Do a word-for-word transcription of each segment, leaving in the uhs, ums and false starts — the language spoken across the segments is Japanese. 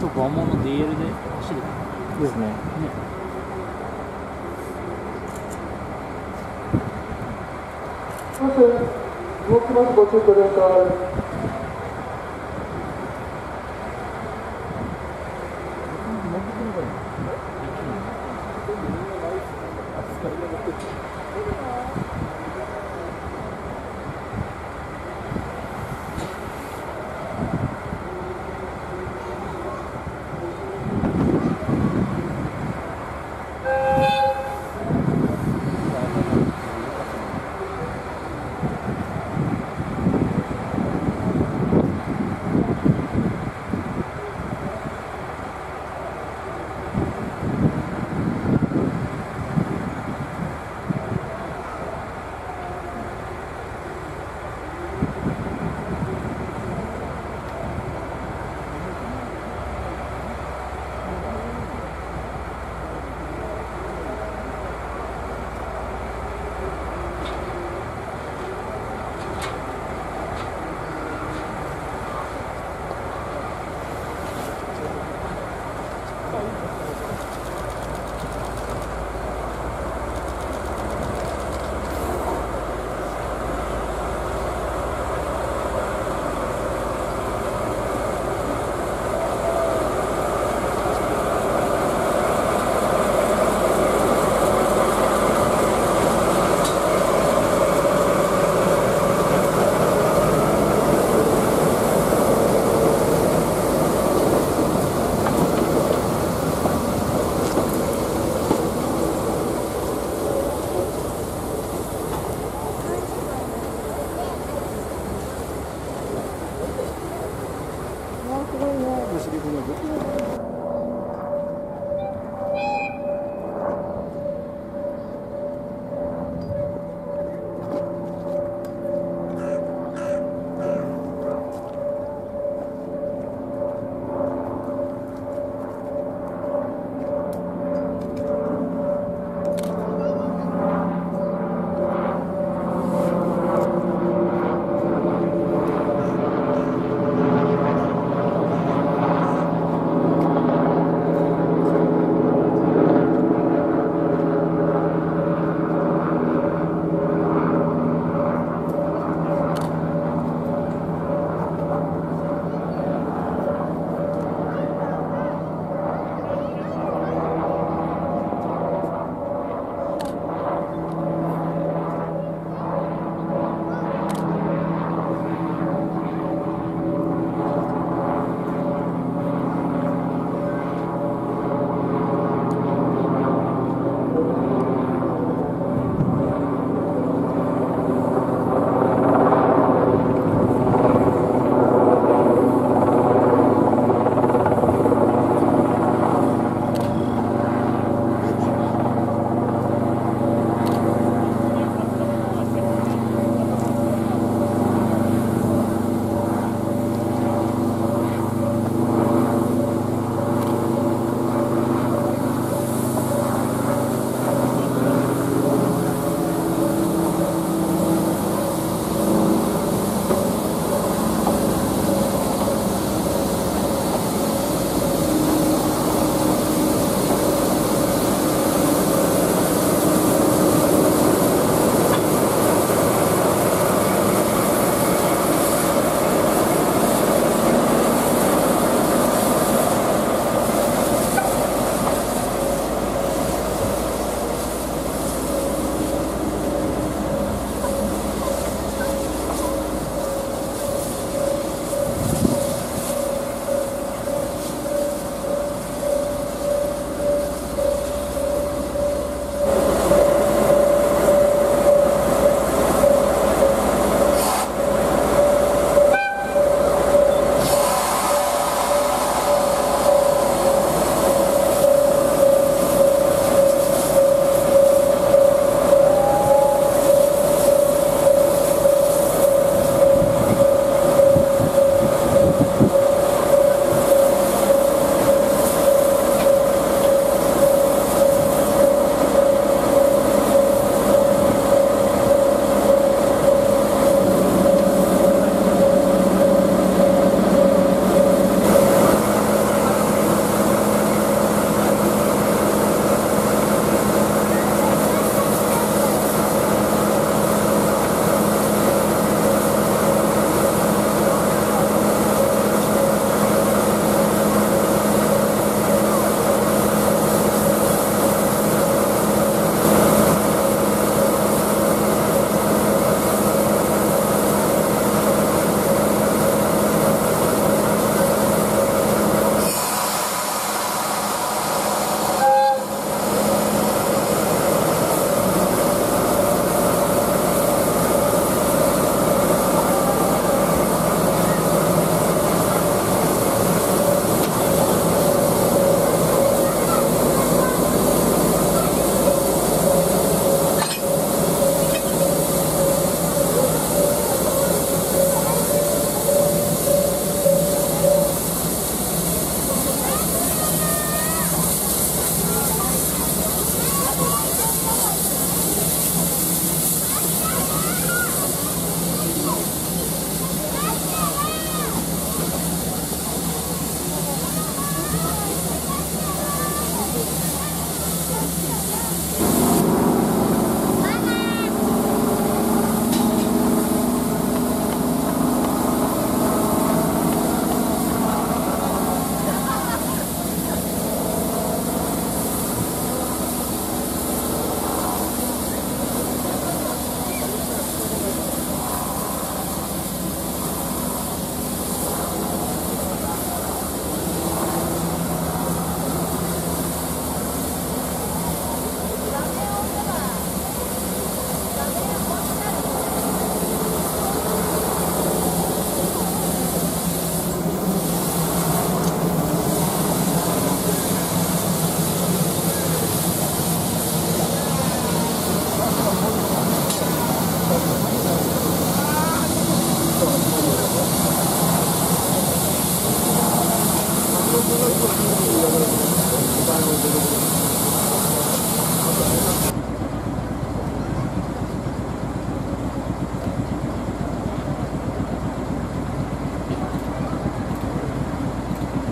と拷問の ディーエル で走るですね。 ね。 すいません、動きますご注意ください。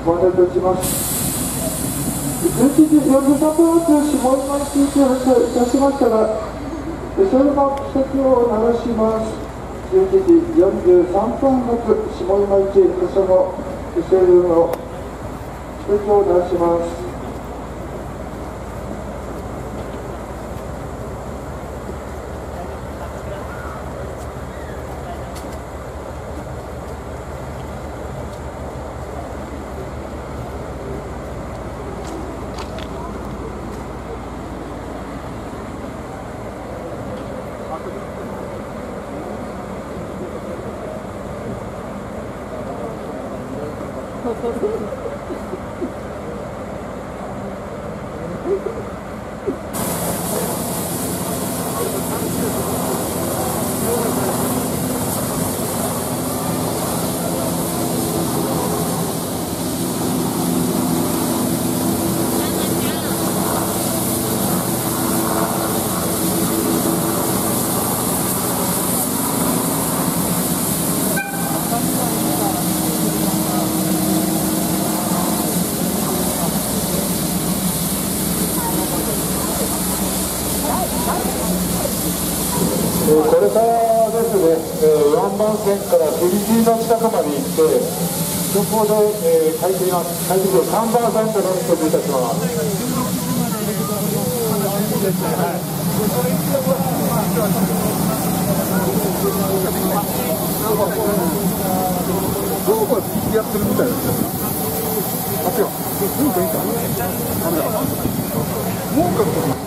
ご案内いたします。じゅういちじよんじゅうさんぷん発、下今について発車いたしましたが、それの汽笛を鳴らします。じゅういちじよんじゅうさんぷん発、下今いち発車のセールの汽笛を鳴らします。これからですね、よんばん線からフィリピンの近くまで行って、そこで、えー、帰っています。帰ってきてさんばん線から到着いたします。どうもやってるみたいですよ。あっちよ。もうかいいか。カメラ。もうか。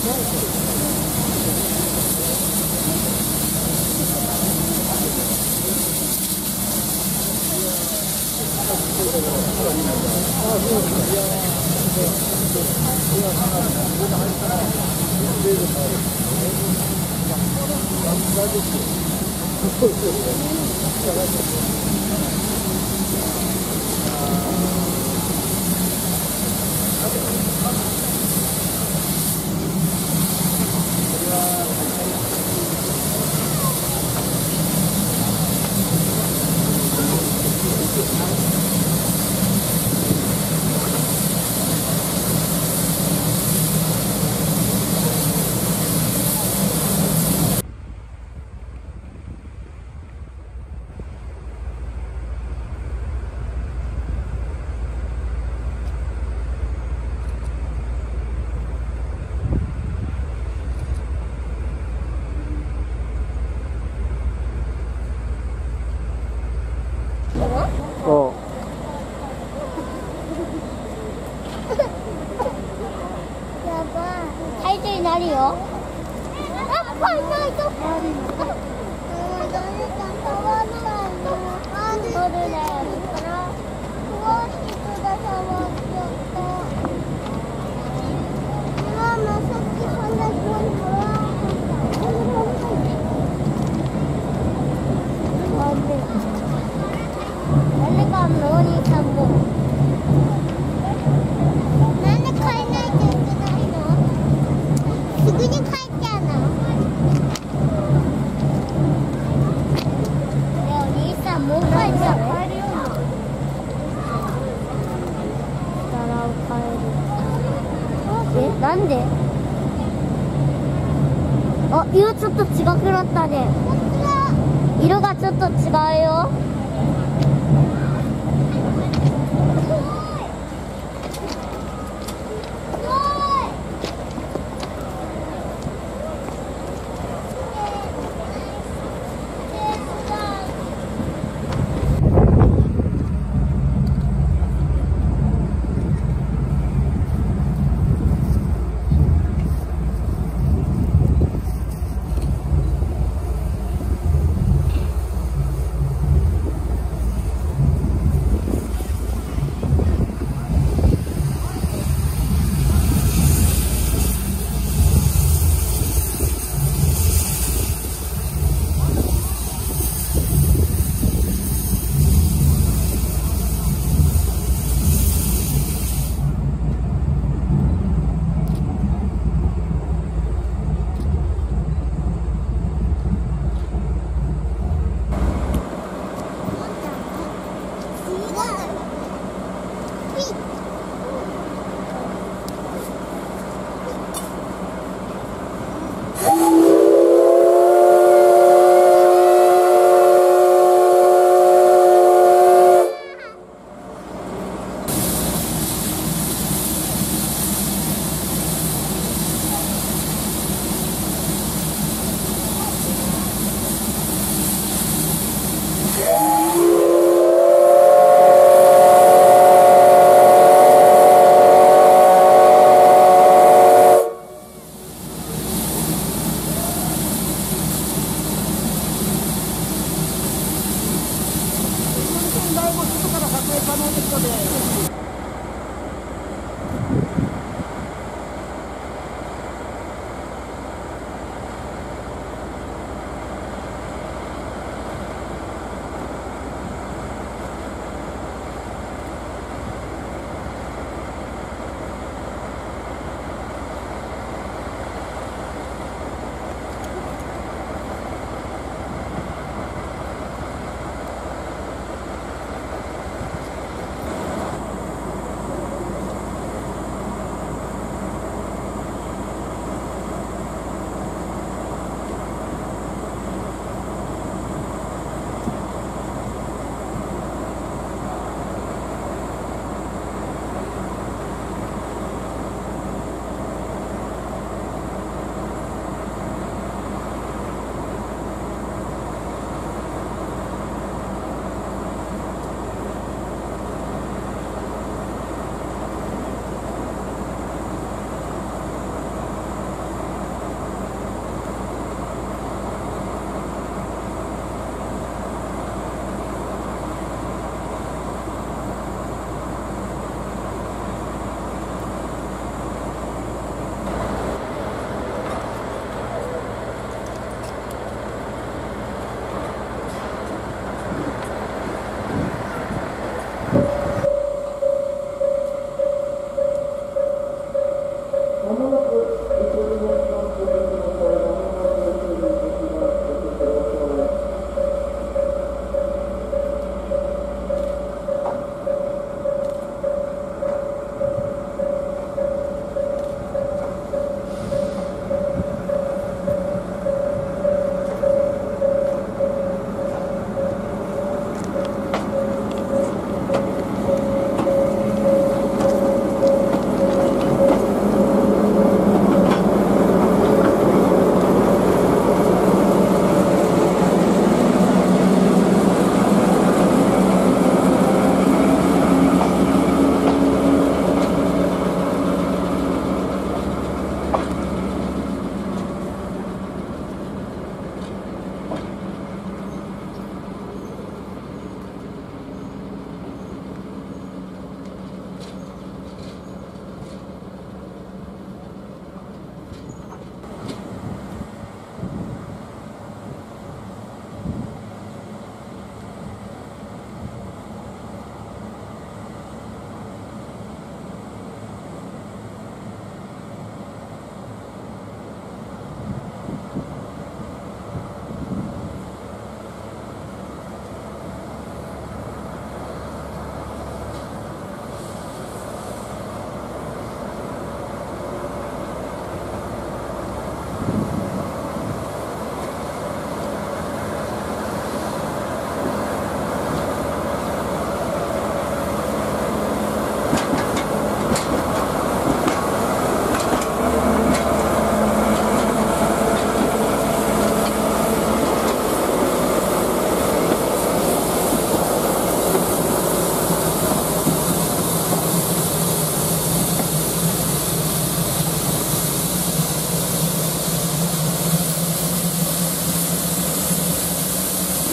おう。 やばい。体重になるよ。あ、買いないと。誰か買わないの。取るね。怖い人が触っちゃった。ママ、さっきそんな子にもらわなかった。なんでかあんのお兄さんも。なんで買えないといけないの？すぐに帰っちゃうの？で、お兄さんもう帰っちゃう。帰るよ。皿を変える。え、なんで？あ、色ちょっと違くなったね。色がちょっと違うよ。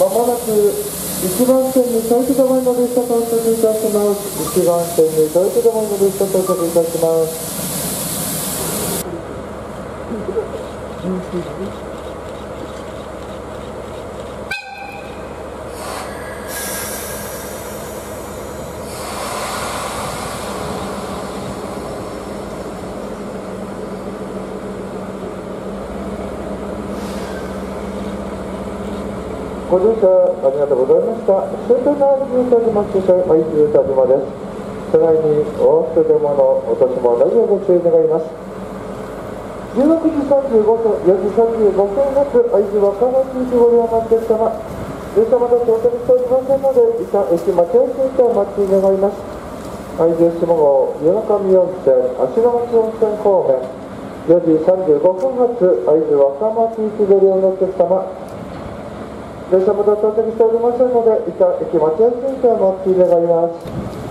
まもなくいちばん線に東京止まりの列車到着いたします。いちばん線に東京止まりの列車到着いたします。ご乗車ありがとうございました。終点の会津田島駐車会津田島です。車内にお忘れ物、落とし物などをご注意願います。じゅうろくじさんじゅうごふん、よじさんじゅうごふん発、会津若松行きご利用のお客様、列車まだ到着しておりませんので、以下、駅待合センターお待ち願います。会津下郷、湯の上温泉、芦ノ町温泉方面、よじさんじゅうごふん発、会津若松行きご利用のお客様、列車まだ到着しておりませんので、以下、駅待合センターお待ち願います。